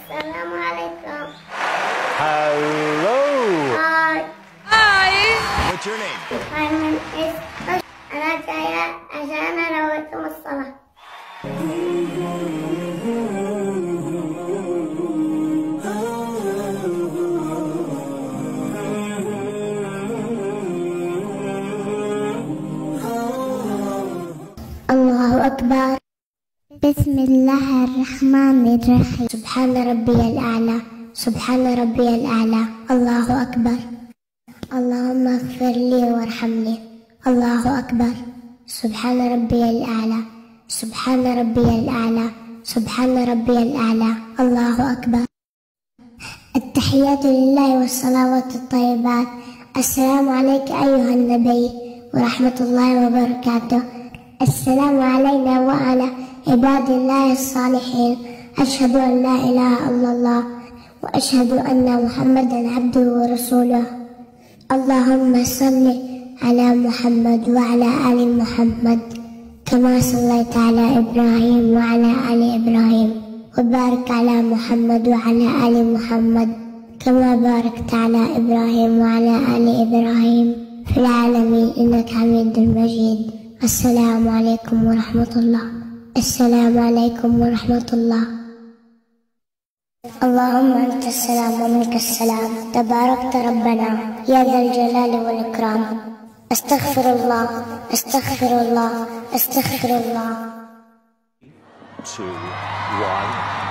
السلام عليكم. Hello. Hi. Hi. What's your name? My name is أنا جاية عشان أرويكم الصلاة. الله أكبر. بسم الله الرحمن الرحيم. سبحان ربي الأعلى، سبحان ربي الأعلى. الله أكبر. اللهم اغفر لي وارحمني. الله أكبر. سبحان ربي الأعلى، سبحان ربي الأعلى، سبحان ربي الأعلى. الله أكبر. التحيات لله والصلوات الطيبات. السلام عليك أيها النبي ورحمة الله وبركاته. السلام علينا وعلى عباد الله الصالحين. أشهد أن لا إله إلا الله وأشهد أن محمدا عبده ورسوله. اللهم صل على محمد وعلى آل محمد كما صليت على إبراهيم وعلى آل إبراهيم، وبارك على محمد وعلى آل محمد كما باركت على إبراهيم وعلى آل إبراهيم في العالمين إنك حميد مجيد. السلام عليكم ورحمة الله. السلام عليكم ورحمة الله. اللهم أنت السلام ومنك السلام، تباركت ربنا يا ذا الجلال والإكرام. أستغفر الله، أستغفر الله، أستغفر الله. 2, 1.